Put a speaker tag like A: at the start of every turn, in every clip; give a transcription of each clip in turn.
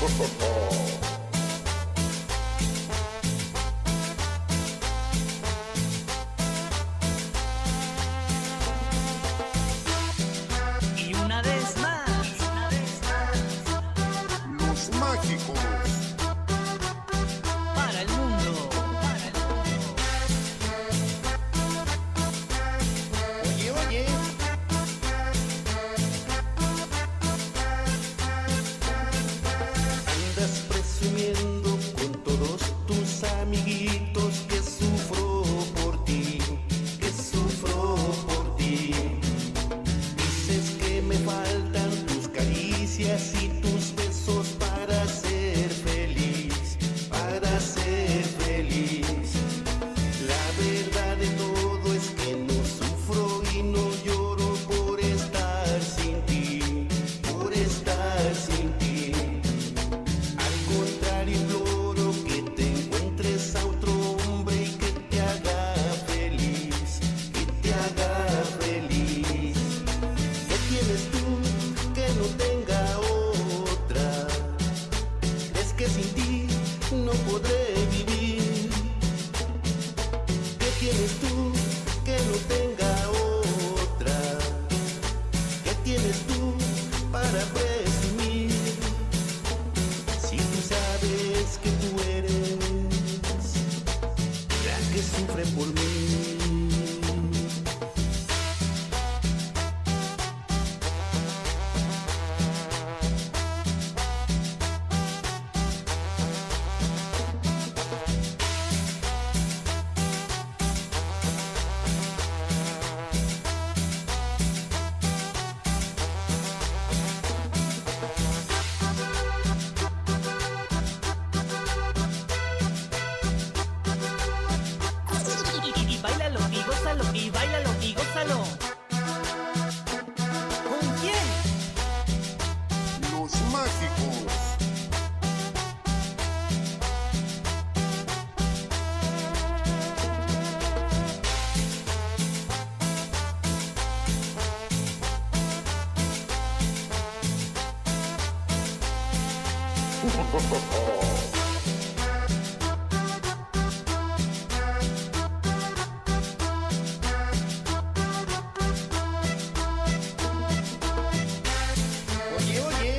A: Y una vez más,
B: Los mágicos.
A: para el mundo.
B: Oye, oye. Andas presumiendo con todos tus amiguitos que sufro por ti, que sufro por ti. Dices que me faltan tus caricias y tus besos para ser feliz, para ser feliz. La verdad de todo es que no sufro y no lloro por estar sin ti, por estar sin ti. Al contrario, imploro que te encuentres a otro hombre y que te haga feliz, que te haga feliz. ¿Qué tienes tú que no tenga otra? Es que sin ti no podré vivir. ¿Qué tienes tú que no tenga otra? ¿Qué tienes tú para presumir? Si tú sabes que tú eres la que sufre por mí.
A: Y báilalo y gózalo, y báilalo y gózalo. ¿Con quién?
B: Los mágicos. Oye, oye.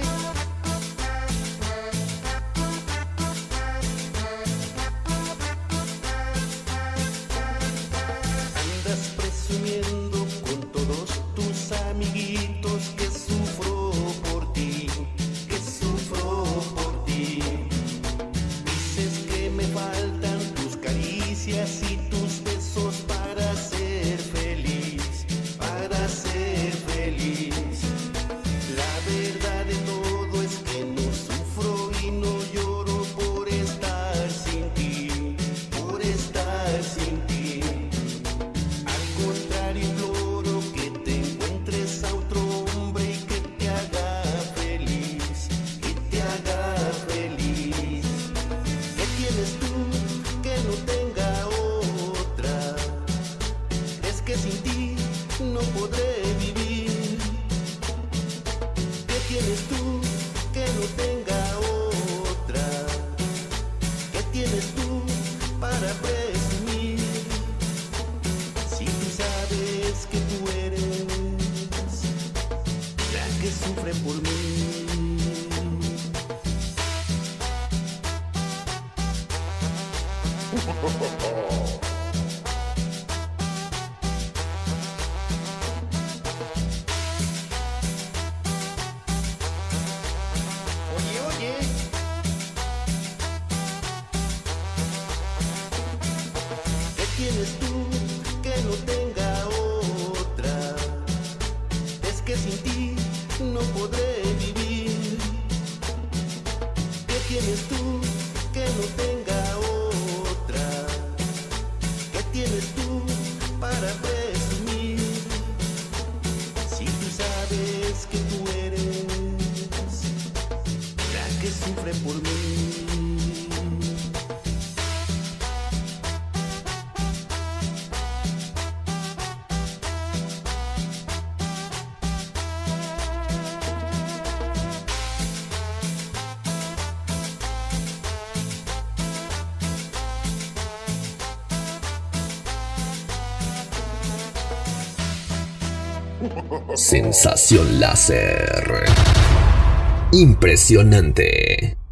B: Andas presumiendo con todos tus amiguitos que sufro por ti, que sufro por ti. Dices que me faltan tus caricias y tus besos para ser feliz, para ser feliz. La verdad de todo es que no sufro y no lloro por estar sin ti, por estar sin ti. Al contrario, imploro que te encuentres a otro hombre y que te haga feliz, que te haga feliz. ¿Qué tienes tú que no tenga otra? Es que sin ti no podré vivir. ¿Qué tienes tú que no tenga otra? ¿Qué tienes tú para presumir? Si tú sabes que tú eres la que sufre por mí. Oye, oye. ¿Qué tienes tú que no tenga otra? Es que sin ti no podré vivir. ¿Qué tienes tú que no tenga otra? ¿Qué tienes tú para presumir? Si tú sabes que tú eres la que sufre por mí.
C: Sensación láser. Impresionante.